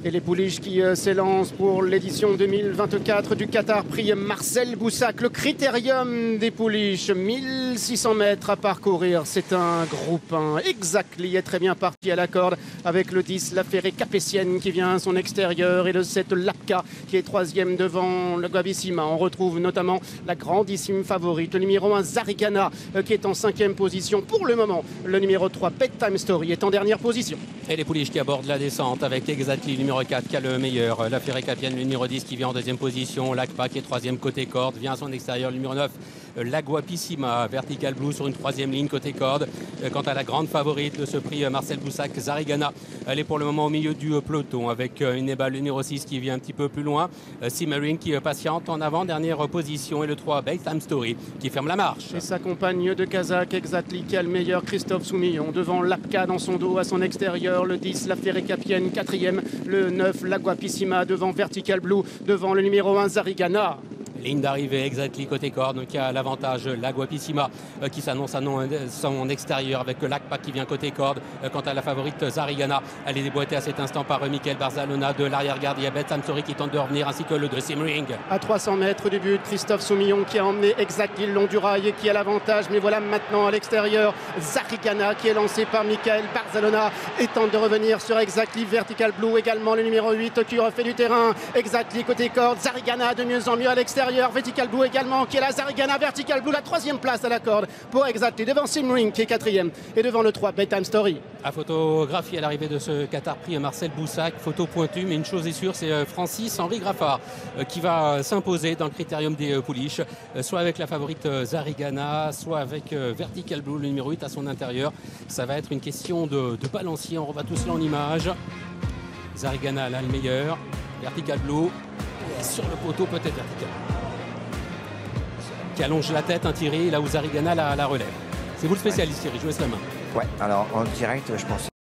Et les pouliches qui s'élancent pour l'édition 2024 du Qatar Prix Marcel Boussac. Le critérium des pouliches, 1600 mètres à parcourir. C'est un groupe 1. Exactly est très bien parti à la corde avec le 10, la Ferrée Capétienne qui vient à son extérieur et le 7, Lapka qui est troisième devant le Guavissima. On retrouve notamment la grandissime favorite, le numéro 1, Zarigana qui est en 5e position. Pour le moment, le numéro 3, Bedtime Story est en dernière position. Et les pouliches qui abordent la descente avec Exactly, numéro 4, qui a le meilleur. La Ferrée Capétienne, le numéro 10, qui vient en 2e position. L'Akpa, qui est 3e côté corde, vient à son extérieur. Le numéro 9, la Guapissima, Vertical Blue sur une 3e ligne côté corde. Quant à la grande favorite de ce prix Marcel Boussac, Zarigana, elle est pour le moment au milieu du peloton avec Ineba, le numéro 6, qui vient un petit peu plus loin. Seamarine qui patiente en avant, dernière position. Et le 3, Bedtime Story, qui ferme la marche. Et sa compagne de Kazakh, Exactly, qui a le meilleur, Christophe Soumillon. Devant Lapka dans son dos à son extérieur. Le 10, la Ferrée Capétienne, 4e. Le 9, la Guapissima devant Vertical Blue. Devant le numéro 1, Zarigana. Ligne d'arrivée Exactly côté corde, qui a l'avantage la Guapissima qui s'annonce à son extérieur avec l'Akpa qui vient côté corde. Quant à la favorite Zarigana, elle est déboîtée à cet instant par Michael Barzalona de l'arrière-garde. Il y a Bedtime Story qui tente de revenir ainsi que le 2 Simmering. À 300 mètres du but, Christophe Soumillon qui a emmené Exactly le long du rail et qui a l'avantage. Mais voilà maintenant à l'extérieur, Zarigana qui est lancé par Michael Barzalona et tente de revenir sur Exactly. Vertical Blue également, le numéro 8 qui refait du terrain. Exactly côté corde, Zarigana de mieux en mieux à l'extérieur. Vertical Blue également qui est là, Zarigana, Vertical Blue, la 3e place à la corde pour Exactly, devant Simmering qui est 4e et devant le 3, Bedtime Story. À photographier à l'arrivée de ce Qatar Prix Marcel Boussac, photo pointue, mais une chose est sûre, c'est Francis-Henri Graffard qui va s'imposer dans le critérium des pouliches, soit avec la favorite Zarigana, soit avec Vertical Blue, le numéro 8 à son intérieur. Ça va être une question de balancier, on revoit tout cela en image. Zarigana là le meilleur, Vertical Blue, et sur le poteau peut-être Vertical qui allonge la tête, un Thierry, là où Zarigana la relève. C'est vous le spécialiste, Thierry, je vous laisse la main. Ouais, alors en direct, je pense.